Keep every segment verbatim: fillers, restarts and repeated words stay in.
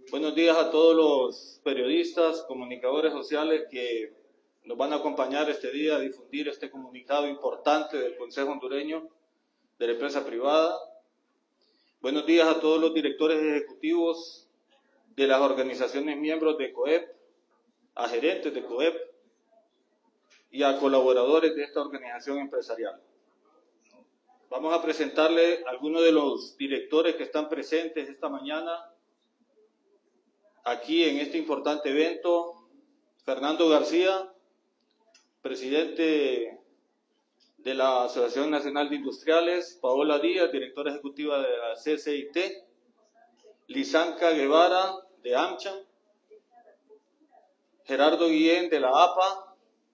Buenos días a todos los periodistas, comunicadores sociales que nos van a acompañar este día a difundir este comunicado importante del Consejo Hondureño de la Empresa Privada. Buenos días a todos los directores ejecutivos de las organizaciones miembros de COEP, a gerentes de COEP y a colaboradores de esta organización empresarial. Vamos a presentarle a algunos de los directores que están presentes esta mañana aquí en este importante evento. Fernando García, presidente de la Asociación Nacional de Industriales. Paola Díaz, directora ejecutiva de la C C I T. Lisanka Guevara, de AmCham. Gerardo Guillén, de la A P A.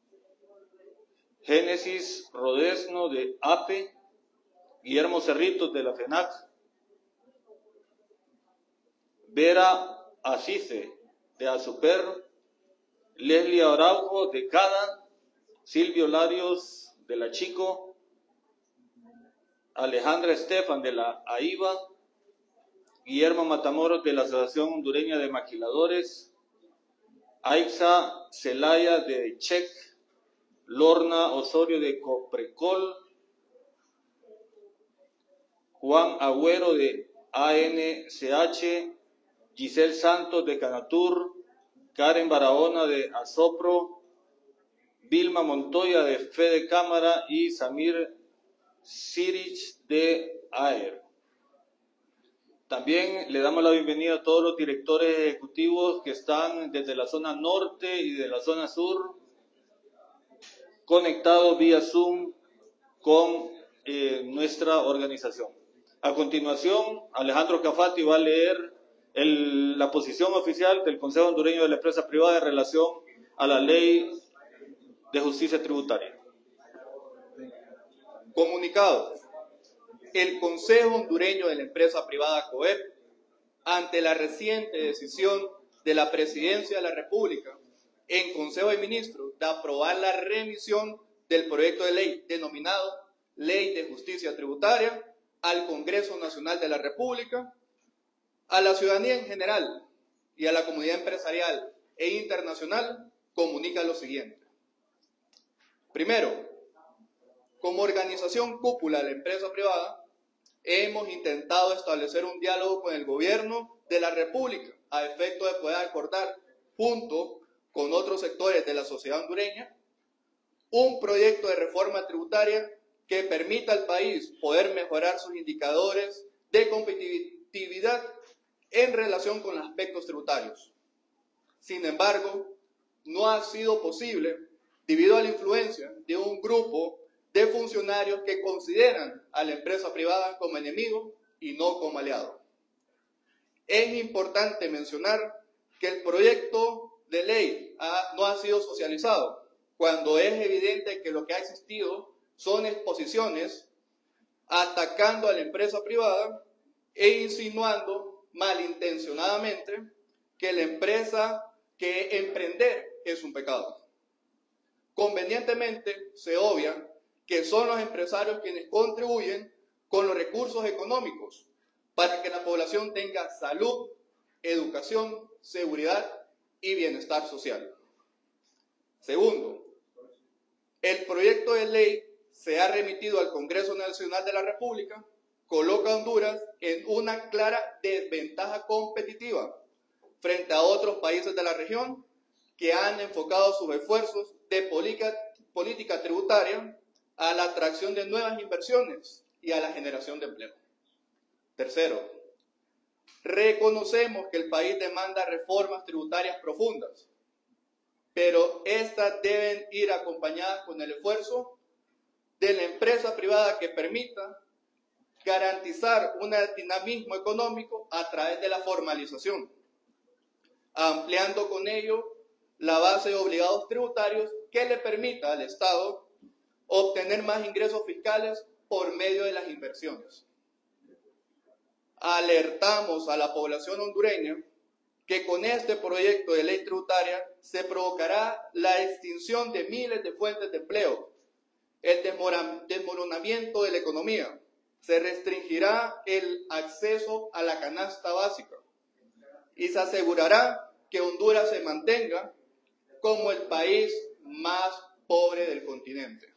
Génesis Rodesno, de A P E. Guillermo Cerritos, de la FENAC. Vera Asice, de ASUPER. Leslie Araujo, de CADA. Silvio Larios, de la Chico. Alejandra Estefan, de la AIVA. Guillermo Matamoros, de la Asociación Hondureña de Maquiladores. Aixa Celaya, de CHEC. Lorna Osorio, de Coprecol. Juan Agüero, de A N C H. Giselle Santos, de Canatur. Karen Barahona, de Asopro. Vilma Montoya, de Fede Cámara, y Samir Sirich, de A E R. También le damos la bienvenida a todos los directores ejecutivos que están desde la zona norte y de la zona sur, conectados vía Zoom con eh, nuestra organización. A continuación, Alejandro Cafati va a leer el, la posición oficial del Consejo Hondureño de la Empresa Privada en relación a la Ley de Justicia Tributaria. Comunicado. El Consejo Hondureño de la Empresa Privada COEP, ante la reciente decisión de la Presidencia de la República en Consejo de Ministros de aprobar la remisión del proyecto de ley denominado Ley de Justicia Tributaria al Congreso Nacional de la República, a la ciudadanía en general y a la comunidad empresarial e internacional, comunica lo siguiente. Primero, como organización cúpula de la empresa privada, hemos intentado establecer un diálogo con el gobierno de la República a efecto de poder acordar, junto con otros sectores de la sociedad hondureña, un proyecto de reforma tributaria que permita al país poder mejorar sus indicadores de competitividad en relación con los aspectos tributarios. Sin embargo, no ha sido posible debido a la influencia de un grupo de funcionarios que consideran a la empresa privada como enemigo y no como aliado. Es importante mencionar que el proyecto de ley ha, no ha sido socializado, cuando es evidente que lo que ha existido son exposiciones atacando a la empresa privada e insinuando malintencionadamente que la empresa, que emprender es un pecado. Convenientemente se obvia que son los empresarios quienes contribuyen con los recursos económicos para que la población tenga salud, educación, seguridad y bienestar social. Segundo, el proyecto de ley se ha remitido al Congreso Nacional de la República, coloca a Honduras en una clara desventaja competitiva frente a otros países de la región que han enfocado sus esfuerzos de política, política tributaria a la atracción de nuevas inversiones y a la generación de empleo. Tercero, reconocemos que el país demanda reformas tributarias profundas, pero estas deben ir acompañadas con el esfuerzo de la empresa privada que permita garantizar un dinamismo económico a través de la formalización, ampliando con ello la base de obligados tributarios que le permita al Estado obtener más ingresos fiscales por medio de las inversiones. Alertamos a la población hondureña que con este proyecto de ley tributaria se provocará la extinción de miles de fuentes de empleo, el desmoronamiento de la economía, se restringirá el acceso a la canasta básica y se asegurará que Honduras se mantenga como el país más pobre del continente.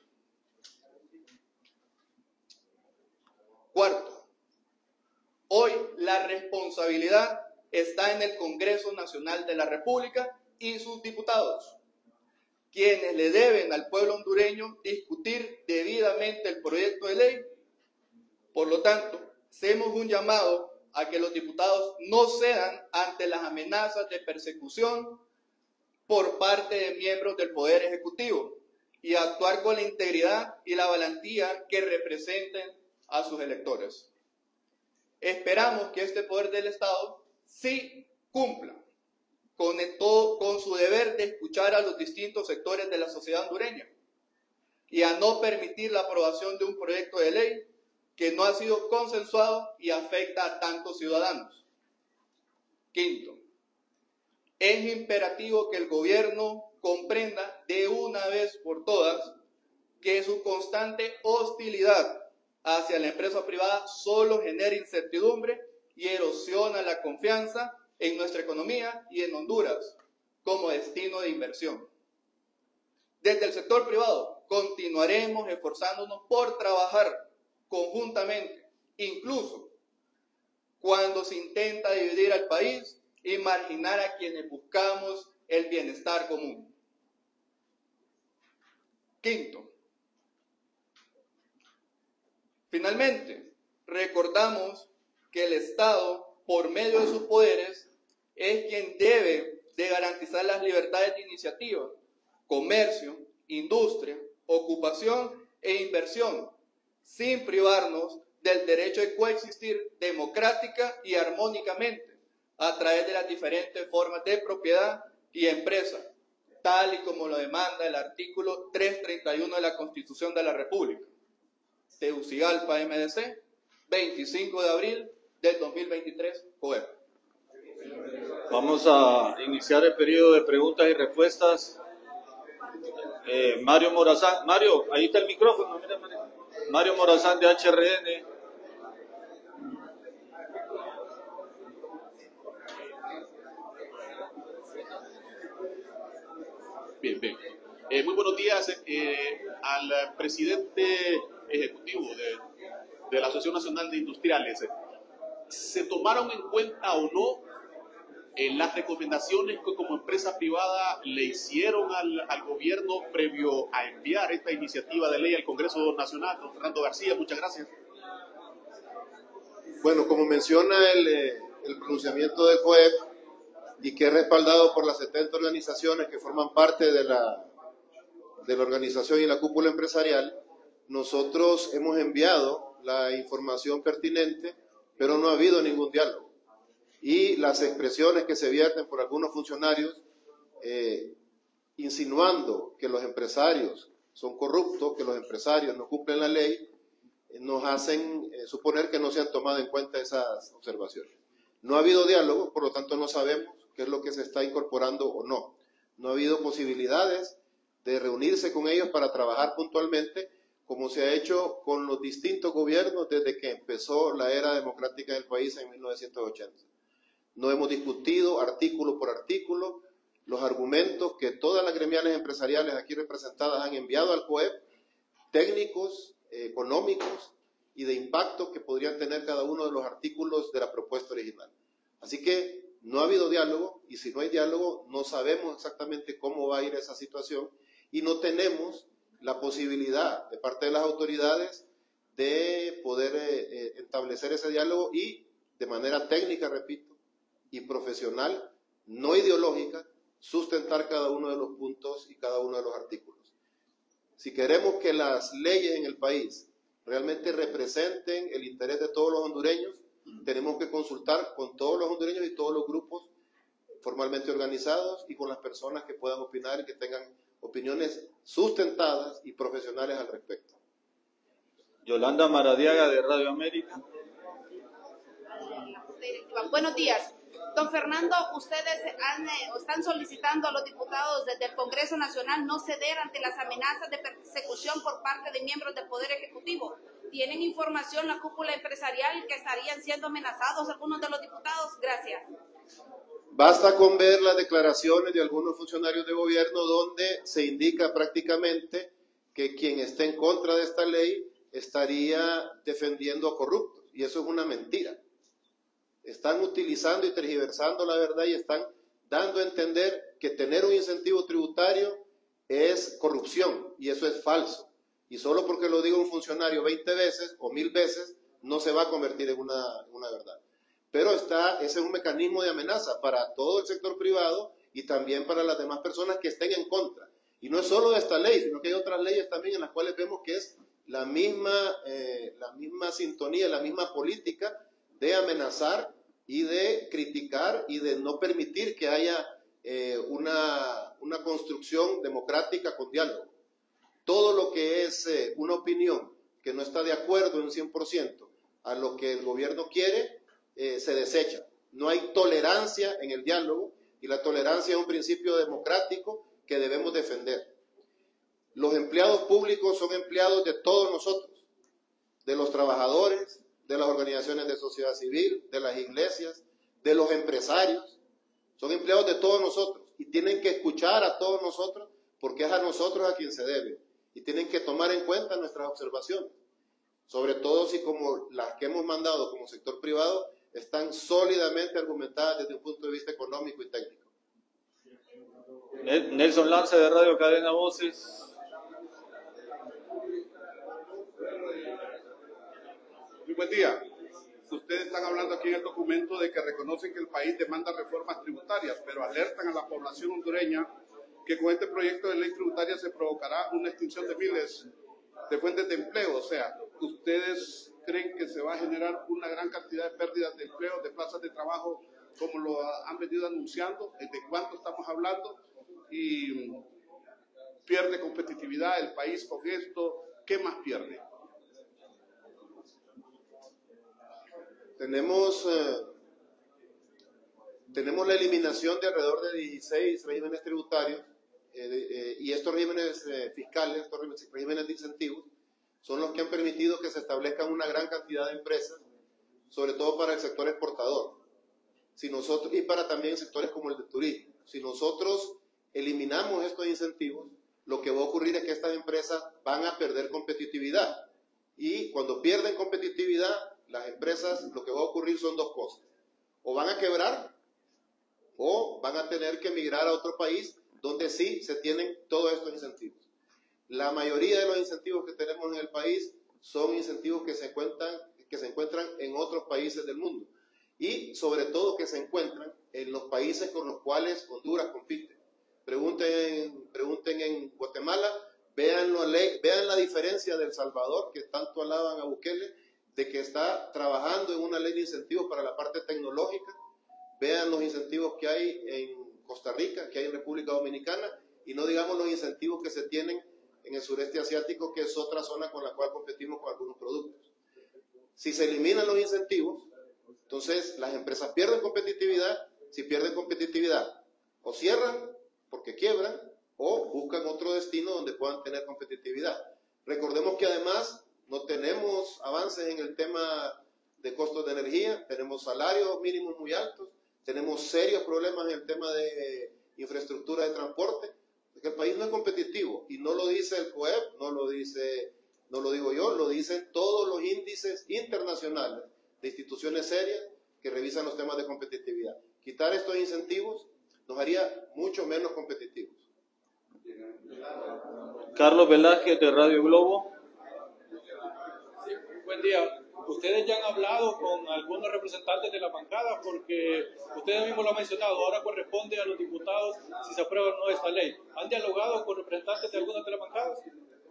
Cuarto, hoy la responsabilidad está en el Congreso Nacional de la República y sus diputados, quienes le deben al pueblo hondureño discutir debidamente el proyecto de ley. Por lo tanto, hacemos un llamado a que los diputados no cedan ante las amenazas de persecución por parte de miembros del Poder Ejecutivo y a actuar con la integridad y la valentía que representen a sus electores. Esperamos que este poder del Estado sí cumpla con, el todo, con su deber de escuchar a los distintos sectores de la sociedad hondureña y a no permitir la aprobación de un proyecto de ley que no ha sido consensuado y afecta a tantos ciudadanos. Quinto, es imperativo que el gobierno comprenda de una vez por todas que su constante hostilidad hacia la empresa privada solo genera incertidumbre y erosiona la confianza en nuestra economía y en Honduras como destino de inversión. Desde el sector privado continuaremos esforzándonos por trabajar conjuntamente, incluso cuando se intenta dividir al país y marginar a quienes buscamos el bienestar común. Quinto, finalmente, recordamos que el Estado, por medio de sus poderes, es quien debe de garantizar las libertades de iniciativa, comercio, industria, ocupación e inversión, sin privarnos del derecho de coexistir democrática y armónicamente a través de las diferentes formas de propiedad y empresa, tal y como lo demanda el artículo trescientos treinta y uno de la Constitución de la República. Tegucigalpa, M D C, veinticinco de abril del dos mil veintitrés, COEP. Vamos a iniciar el periodo de preguntas y respuestas. Eh, Mario Morazán, Mario, ahí está el micrófono, mira, Mario. Mario Morazán de H R N. Bien, bien. Eh, muy buenos días eh, al presidente ejecutivo de, de la Asociación Nacional de Industriales. ¿Se tomaron en cuenta o no eh, las recomendaciones que como empresa privada le hicieron al, al gobierno previo a enviar esta iniciativa de ley al Congreso Nacional? Don Fernando García, muchas gracias. Bueno, como menciona el, el pronunciamiento de COEP y que es respaldado por las setenta organizaciones que forman parte de la, de la organización y la cúpula empresarial, nosotros hemos enviado la información pertinente, pero no ha habido ningún diálogo. Y las expresiones que se vierten por algunos funcionarios eh, insinuando que los empresarios son corruptos, que los empresarios no cumplen la ley, eh, nos hacen eh, suponer que no se han tomado en cuenta esas observaciones. No ha habido diálogo, por lo tanto no sabemos qué es lo que se está incorporando o no. No ha habido posibilidades de reunirse con ellos para trabajar puntualmente, como se ha hecho con los distintos gobiernos desde que empezó la era democrática del país en mil novecientos ochenta. No hemos discutido artículo por artículo los argumentos que todas las gremiales empresariales aquí representadas han enviado al COEP, técnicos, eh, económicos y de impacto que podrían tener cada uno de los artículos de la propuesta original. Así que no ha habido diálogo, y si no hay diálogo no sabemos exactamente cómo va a ir esa situación y no tenemos la posibilidad de parte de las autoridades de poder eh, establecer ese diálogo y de manera técnica, repito, y profesional, no ideológica, sustentar cada uno de los puntos y cada uno de los artículos. Si queremos que las leyes en el país realmente representen el interés de todos los hondureños, tenemos que consultar con todos los hondureños y todos los grupos formalmente organizados y con las personas que puedan opinar y que tengan opiniones sustentadas y profesionales al respecto. Yolanda Maradiaga de Radio América. Buenos días. Don Fernando, ustedes han, eh, están solicitando a los diputados desde el Congreso Nacional no ceder ante las amenazas de persecución por parte de miembros del Poder Ejecutivo. ¿Tienen información la cúpula empresarial que estarían siendo amenazados algunos de los diputados? Gracias. Basta con ver las declaraciones de algunos funcionarios de gobierno donde se indica prácticamente que quien esté en contra de esta ley estaría defendiendo a corruptos, y eso es una mentira. Están utilizando y tergiversando la verdad y están dando a entender que tener un incentivo tributario es corrupción, y eso es falso. Y solo porque lo diga un funcionario veinte veces o mil veces, no se va a convertir en una, una verdad. Pero está, ese es un mecanismo de amenaza para todo el sector privado y también para las demás personas que estén en contra. Y no es solo de esta ley, sino que hay otras leyes también en las cuales vemos que es la misma, eh, la misma sintonía, la misma política de amenazar y de criticar y de no permitir que haya eh, una, una construcción democrática con diálogo. Todo lo que es eh, una opinión que no está de acuerdo en cien por ciento a lo que el gobierno quiere, eh, se desecha. No hay tolerancia en el diálogo, y la tolerancia es un principio democrático que debemos defender. Los empleados públicos son empleados de todos nosotros, de los trabajadores, de las organizaciones de sociedad civil, de las iglesias, de los empresarios. Son empleados de todos nosotros y tienen que escuchar a todos nosotros, porque es a nosotros a quien se debe, y tienen que tomar en cuenta nuestras observaciones, sobre todo si, como las que hemos mandado como sector privado, están sólidamente argumentadas desde un punto de vista económico y técnico. Nelson Lance, de Radio Cadena Voces. Muy buen día. Ustedes están hablando aquí en el documento de que reconocen que el país demanda reformas tributarias, pero alertan a la población hondureña que con este proyecto de ley tributaria se provocará una extinción de miles de fuentes de empleo. O sea, ¿ustedes creen que se va a generar una gran cantidad de pérdidas de empleo, de plazas de trabajo, como lo han venido anunciando? ¿De cuánto estamos hablando? Y pierde competitividad el país con esto. ¿Qué más pierde? Tenemos, eh, tenemos la eliminación de alrededor de dieciséis regímenes tributarios, eh, eh, y estos regímenes eh, fiscales, estos regímenes de incentivos, son los que han permitido que se establezcan una gran cantidad de empresas, sobre todo para el sector exportador, si nosotros, y para también sectores como el de turismo. Si nosotros eliminamos estos incentivos, lo que va a ocurrir es que estas empresas van a perder competitividad, y cuando pierden competitividad, las empresas, lo que va a ocurrir son dos cosas: o van a quebrar, o van a tener que emigrar a otro país donde sí se tienen todos estos incentivos. La mayoría de los incentivos que tenemos en el país son incentivos que se encuentran, que se encuentran en otros países del mundo, y sobre todo que se encuentran en los países con los cuales Honduras compite. Pregunten, pregunten en Guatemala, vean, lo, vean la diferencia de El Salvador, que tanto alaban a Bukele, de que está trabajando en una ley de incentivos para la parte tecnológica. Vean los incentivos que hay en Costa Rica, que hay en República Dominicana, y no digamos los incentivos que se tienen en el sureste asiático, que es otra zona con la cual competimos con algunos productos. Si se eliminan los incentivos, entonces las empresas pierden competitividad. Si pierden competitividad, o cierran porque quiebran, o buscan otro destino donde puedan tener competitividad. Recordemos que además no tenemos avances en el tema de costos de energía, tenemos salarios mínimos muy altos, tenemos serios problemas en el tema de infraestructura de transporte, porque el país no es competitivo, y no lo dice el C O E P, no lo dice, no lo digo yo, lo dicen todos los índices internacionales de instituciones serias que revisan los temas de competitividad. Quitar estos incentivos nos haría mucho menos competitivos. Carlos Velázquez, de Radio Globo. Sí, buen día. Ustedes ya han hablado con algunos representantes de la bancada, porque ustedes mismos lo han mencionado, ahora corresponde a los diputados si se aprueba o no esta ley. ¿Han dialogado con representantes de algunas de las bancadas?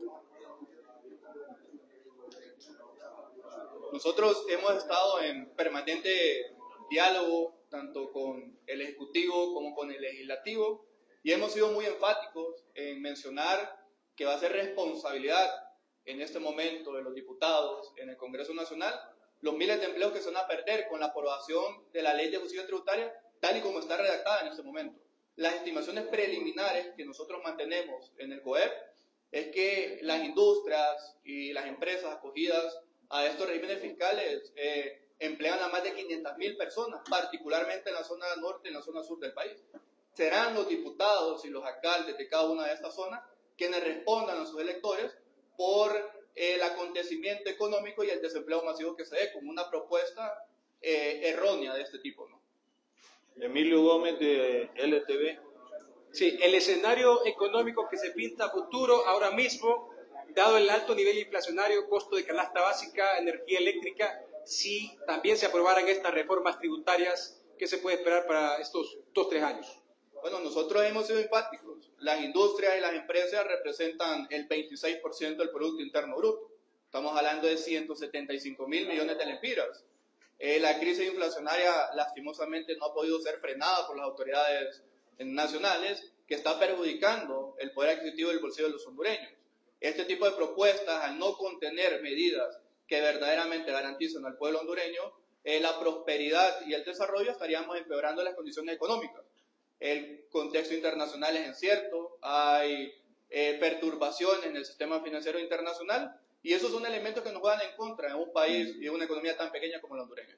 Nosotros hemos estado en permanente diálogo tanto con el Ejecutivo como con el Legislativo, y hemos sido muy enfáticos en mencionar que va a ser responsabilidad en este momento de los diputados en el Congreso Nacional los miles de empleos que se van a perder con la aprobación de la ley de justicia tributaria tal y como está redactada en este momento. Las estimaciones preliminares que nosotros mantenemos en el C O E P es que las industrias y las empresas acogidas a estos regímenes fiscales eh, emplean a más de quinientas mil personas, particularmente en la zona norte y en la zona sur del país. Serán los diputados y los alcaldes de cada una de estas zonas quienes respondan a sus electores por el acontecimiento económico y el desempleo masivo que se dé, como una propuesta eh, errónea de este tipo, ¿no? Emilio Gómez de L T V. Sí, el escenario económico que se pinta a futuro ahora mismo, dado el alto nivel inflacionario, costo de canasta básica, energía eléctrica, si también se aprobaran estas reformas tributarias, ¿qué se puede esperar para estos dos, tres años? Bueno, nosotros hemos sido enfáticos. Las industrias y las empresas representan el veintiséis por ciento del Producto Interno Bruto. Estamos hablando de ciento setenta y cinco mil millones de lempiras. Eh, la crisis inflacionaria, lastimosamente, no ha podido ser frenada por las autoridades nacionales, que está perjudicando el poder adquisitivo del bolsillo de los hondureños. Este tipo de propuestas, al no contener medidas que verdaderamente garanticen al pueblo hondureño eh, la prosperidad y el desarrollo, estaríamos empeorando las condiciones económicas. El contexto internacional es incierto, hay eh, perturbaciones en el sistema financiero internacional, y esos son elementos que nos van en contra en un país y una economía tan pequeña como la hondureña.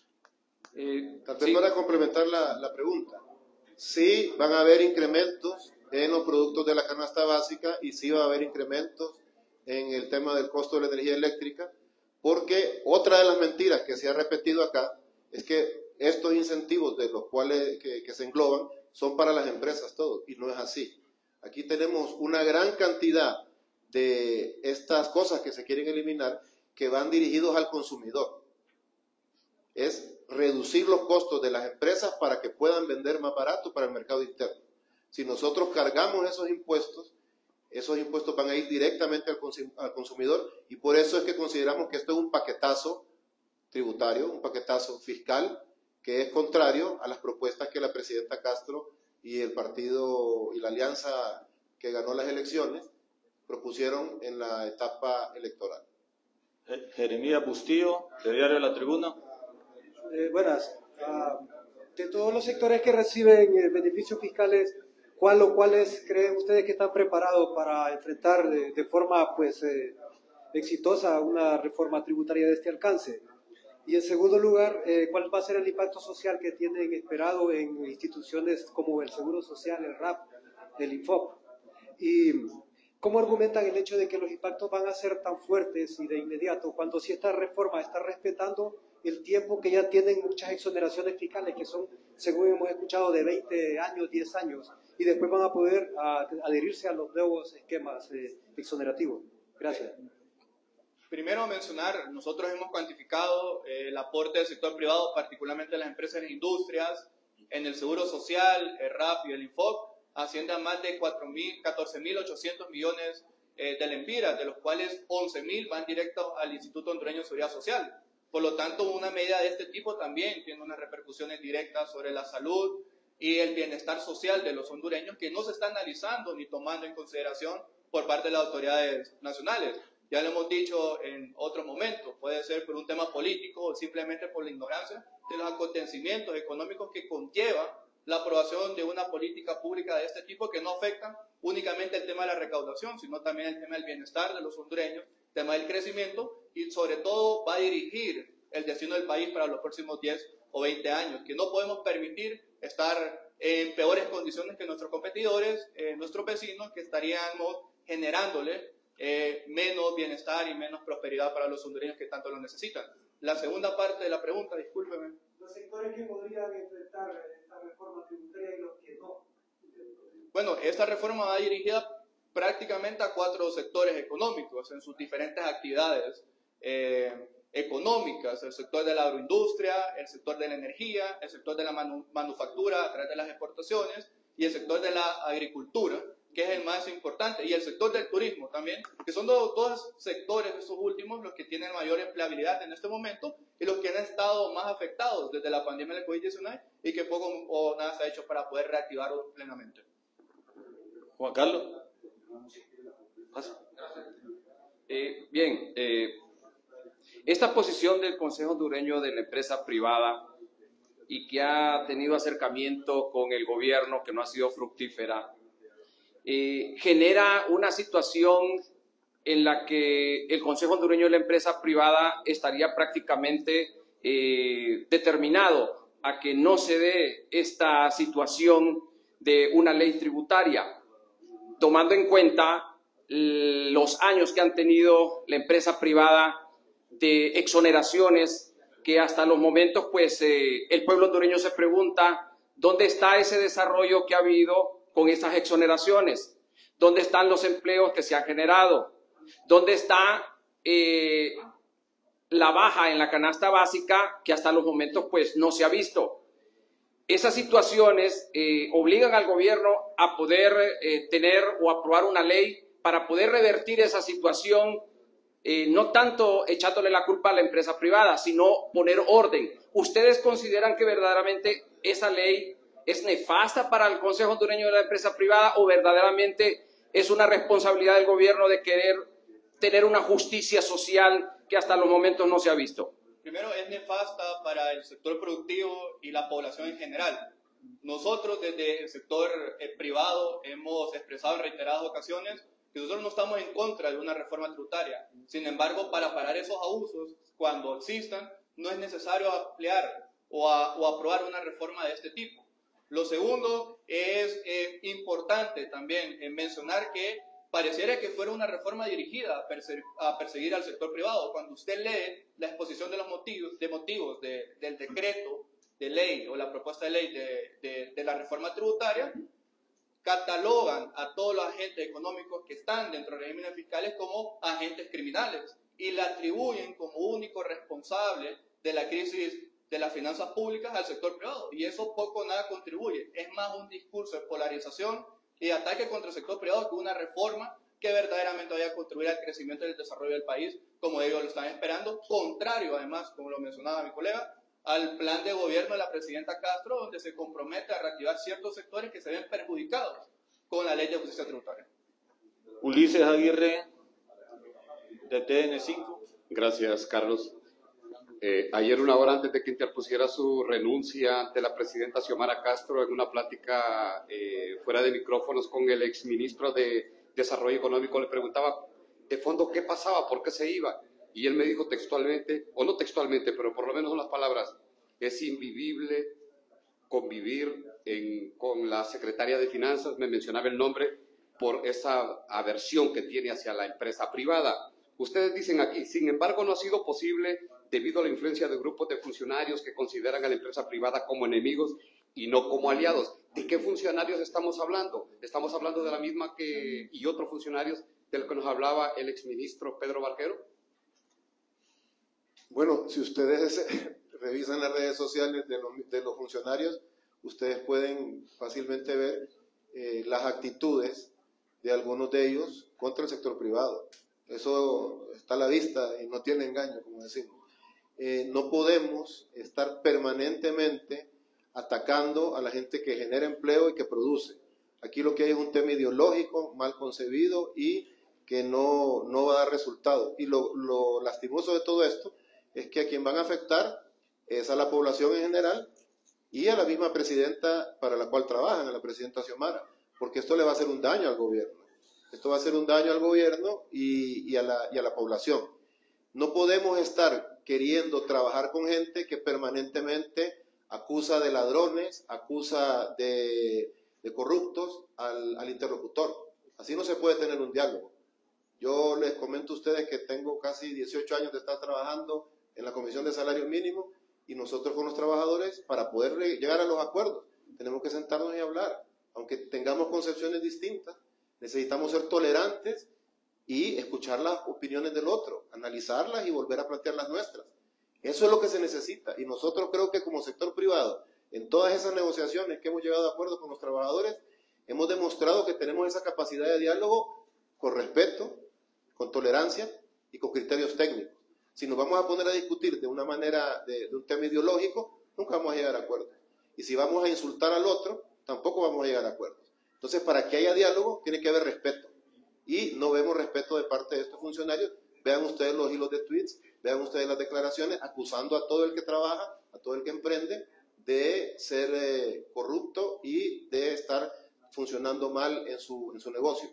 Eh, Tal vez sí. Para complementar la, la pregunta, sí van a haber incrementos en los productos de la canasta básica y sí va a haber incrementos en el tema del costo de la energía eléctrica, porque otra de las mentiras que se ha repetido acá es que estos incentivos de los cuales que, que se engloban son para las empresas todos, y no es así. Aquí tenemos una gran cantidad de estas cosas que se quieren eliminar que van dirigidos al consumidor. Es reducir los costos de las empresas para que puedan vender más barato para el mercado interno. Si nosotros cargamos esos impuestos, esos impuestos van a ir directamente al, consum al consumidor, y por eso es que consideramos que esto es un paquetazo tributario, un paquetazo fiscal, que es contrario a las propuestas que la presidenta Castro y el partido y la alianza que ganó las elecciones propusieron en la etapa electoral. Jeremías Bustillo, de Diario La Tribuna. Eh, buenas. Uh, de todos los sectores que reciben eh, beneficios fiscales, ¿cuál o cuáles creen ustedes que están preparados para enfrentar de, de forma pues eh, exitosa una reforma tributaria de este alcance? Y en segundo lugar, eh, ¿cuál va a ser el impacto social que tienen esperado en instituciones como el Seguro Social, el R A P, el INFOP? Y ¿cómo argumentan el hecho de que los impactos van a ser tan fuertes y de inmediato, cuando si esta reforma está respetando el tiempo que ya tienen muchas exoneraciones fiscales, que son, según hemos escuchado, de veinte años, diez años, y después van a poder a, adherirse a los nuevos esquemas eh, exonerativos? Gracias. Primero mencionar, nosotros hemos cuantificado eh, el aporte del sector privado, particularmente de las empresas e industrias, en el Seguro Social, el R A P y el INFOP, asciende a más de catorce mil ochocientos millones eh, de lempiras, de los cuales once mil van directos al Instituto Hondureño de Seguridad Social. Por lo tanto, una medida de este tipo también tiene unas repercusiones directas sobre la salud y el bienestar social de los hondureños, que no se está analizando ni tomando en consideración por parte de las autoridades nacionales. Ya lo hemos dicho en otros momentos, puede ser por un tema político o simplemente por la ignorancia de los acontecimientos económicos que conlleva la aprobación de una política pública de este tipo, que no afecta únicamente el tema de la recaudación, sino también el tema del bienestar de los hondureños, el tema del crecimiento, y sobre todo va a dirigir el destino del país para los próximos diez o veinte años, que no podemos permitir estar en peores condiciones que nuestros competidores, eh, nuestros vecinos, que estaríamos generándole eh, menos bienestar y menos prosperidad para los hondureños que tanto lo necesitan. La segunda parte de la pregunta, discúlpeme. Los sectores que podrían enfrentar esta reforma tributaria y los que no. Bueno, esta reforma va dirigida prácticamente a cuatro sectores económicos en sus diferentes actividades eh, económicas: el sector de la agroindustria, el sector de la energía, el sector de la manu manufactura a través de las exportaciones y el sector de la agricultura, que es el más importante, y el sector del turismo también, que son dos, dos sectores, estos últimos, los que tienen mayor empleabilidad en este momento y los que han estado más afectados desde la pandemia del COVID diecinueve y que poco o nada se ha hecho para poder reactivarlo plenamente. Juan Carlos. Eh, bien, eh, esta posición del Consejo Hondureño de la empresa privada y que ha tenido acercamiento con el gobierno que no ha sido fructífera, eh, genera una situación en la que el Consejo Hondureño de la empresa privada estaría prácticamente eh, determinado a que no se dé esta situación de una ley tributaria, tomando en cuenta los años que han tenido la empresa privada de exoneraciones, que hasta los momentos pues eh, el pueblo hondureño se pregunta dónde está ese desarrollo que ha habido con estas exoneraciones, dónde están los empleos que se han generado, dónde está eh, la baja en la canasta básica que hasta los momentos pues no se ha visto. Esas situaciones eh, obligan al gobierno a poder eh, tener o aprobar una ley para poder revertir esa situación, eh, no tanto echándole la culpa a la empresa privada, sino poner orden. ¿Ustedes consideran que verdaderamente esa ley es nefasta para el Consejo Hondureño de la Empresa Privada o verdaderamente es una responsabilidad del gobierno de querer tener una justicia social que hasta los momentos no se ha visto? Primero, es nefasta para el sector productivo y la población en general. Nosotros desde el sector eh, privado hemos expresado en reiteradas ocasiones que nosotros no estamos en contra de una reforma tributaria. Sin embargo, para parar esos abusos, cuando existan, no es necesario ampliar o, a, o aprobar una reforma de este tipo. Lo segundo, es eh, importante también eh, mencionar que pareciera que fuera una reforma dirigida a, perse a perseguir al sector privado. Cuando usted lee la exposición de los motivos, de motivos de, del decreto de ley o la propuesta de ley de, de, de la reforma tributaria, catalogan a todos los agentes económicos que están dentro de los regímenes fiscales como agentes criminales y le atribuyen como único responsable de la crisis de las finanzas públicas al sector privado. Y eso poco o nada contribuye. Es más un discurso de polarización y ataque contra el sector privado que una reforma que verdaderamente vaya a contribuir al crecimiento y al desarrollo del país, como ellos lo están esperando, contrario además, como lo mencionaba mi colega, al plan de gobierno de la presidenta Castro, donde se compromete a reactivar ciertos sectores que se ven perjudicados con la ley de justicia tributaria. Ulises Aguirre, de T N cinco. Gracias, Carlos. Eh, ayer, una hora antes de que interpusiera su renuncia ante la presidenta Xiomara Castro, en una plática eh, fuera de micrófonos con el exministro de Desarrollo Económico, le preguntaba de fondo qué pasaba, por qué se iba. Y él me dijo textualmente, o no textualmente, pero por lo menos son las palabras, es invivible convivir en, con la secretaria de Finanzas, me mencionaba el nombre, por esa aversión que tiene hacia la empresa privada. Ustedes dicen aquí, sin embargo, no ha sido posible debido a la influencia de grupos de funcionarios que consideran a la empresa privada como enemigos y no como aliados. ¿De qué funcionarios estamos hablando? Estamos hablando de la misma que y otros funcionarios de lo que nos hablaba el exministro Pedro Barquero. Bueno, si ustedes revisan las redes sociales de los, de los funcionarios, ustedes pueden fácilmente ver eh, las actitudes de algunos de ellos contra el sector privado. Eso está a la vista y no tiene engaño, como decimos. Eh, no podemos estar permanentemente atacando a la gente que genera empleo y que produce. Aquí lo que hay es un tema ideológico mal concebido y que no, no va a dar resultado. Y lo, lo lastimoso de todo esto es que a quien van a afectar es a la población en general y a la misma presidenta para la cual trabajan, a la presidenta Xiomara, porque esto le va a hacer un daño al gobierno. Esto va a hacer un daño al gobierno y, y, a la, y a la población. No podemos estar queriendo trabajar con gente que permanentemente acusa de ladrones, acusa de, de corruptos al, al interlocutor. Así no se puede tener un diálogo. Yo les comento a ustedes que tengo casi dieciocho años de estar trabajando en la Comisión de Salario Mínimo y nosotros con los trabajadores, para poder llegar a los acuerdos, tenemos que sentarnos y hablar. Aunque tengamos concepciones distintas, necesitamos ser tolerantes y escuchar las opiniones del otro, analizarlas y volver a plantear las nuestras. Eso es lo que se necesita. Y nosotros creo que como sector privado, en todas esas negociaciones que hemos llegado a acuerdos con los trabajadores, hemos demostrado que tenemos esa capacidad de diálogo con respeto, con tolerancia y con criterios técnicos. Si nos vamos a poner a discutir de una manera, de, de un tema ideológico, nunca vamos a llegar a acuerdos. Y si vamos a insultar al otro, tampoco vamos a llegar a acuerdos. Entonces, para que haya diálogo, tiene que haber respeto. Y no vemos respeto de parte de estos funcionarios. Vean ustedes los hilos de tweets, vean ustedes las declaraciones acusando a todo el que trabaja, a todo el que emprende, de ser eh, corrupto y de estar funcionando mal en su, en su negocio.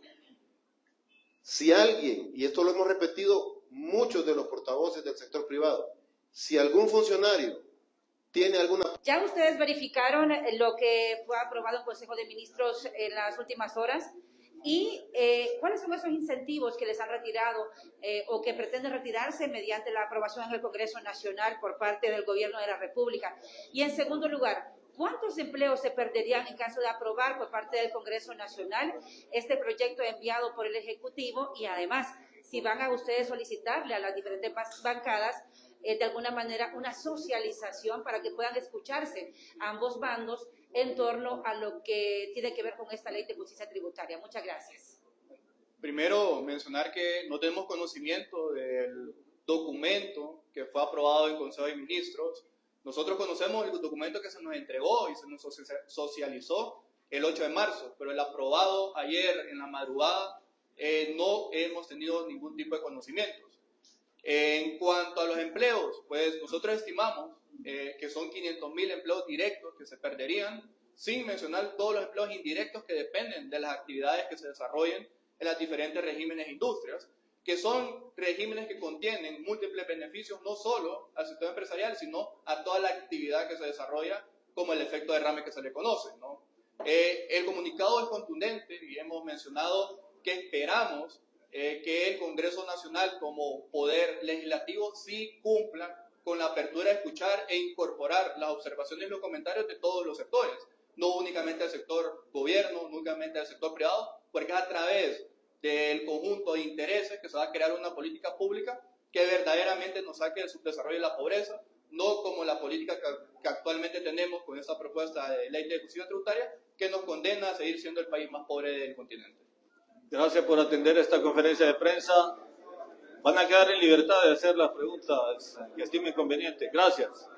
Si alguien, y esto lo hemos repetido muchos de los portavoces del sector privado, Si algún funcionario tiene alguna... ¿Ya ustedes verificaron lo que fue aprobado en Consejo de Ministros en las últimas horas? ¿Y eh, cuáles son esos incentivos que les han retirado eh, o que pretenden retirarse mediante la aprobación en el Congreso Nacional por parte del Gobierno de la República? Y en segundo lugar, ¿cuántos empleos se perderían en caso de aprobar por parte del Congreso Nacional este proyecto enviado por el Ejecutivo? Y además, si van a ustedes solicitarle a las diferentes bancadas eh, de alguna manera una socialización para que puedan escucharse ambos bandos en torno a lo que tiene que ver con esta ley de justicia tributaria. Muchas gracias. Primero, mencionar que no tenemos conocimiento del documento que fue aprobado en Consejo de Ministros. Nosotros conocemos el documento que se nos entregó y se nos socializó el ocho de marzo, pero el aprobado ayer en la madrugada eh, no hemos tenido ningún tipo de conocimientos. En cuanto a los empleos, pues nosotros estimamos Eh, que son quinientos mil empleos directos que se perderían, sin mencionar todos los empleos indirectos que dependen de las actividades que se desarrollen en las diferentes regímenes e industrias, que son regímenes que contienen múltiples beneficios no solo al sector empresarial, sino a toda la actividad que se desarrolla, como el efecto derrame que se le conoce, ¿no? Eh, el comunicado es contundente y hemos mencionado que esperamos eh, que el Congreso Nacional como poder legislativo sí cumpla con la apertura de escuchar e incorporar las observaciones y los comentarios de todos los sectores, no únicamente del sector gobierno, no únicamente del sector privado, porque es a través del conjunto de intereses que se va a crear una política pública que verdaderamente nos saque del subdesarrollo y la pobreza, no como la política que, que actualmente tenemos con esta propuesta de ley de justicia tributaria que nos condena a seguir siendo el país más pobre del continente. Gracias por atender esta conferencia de prensa. Van a quedar en libertad de hacer las preguntas que estimen conveniente. Gracias.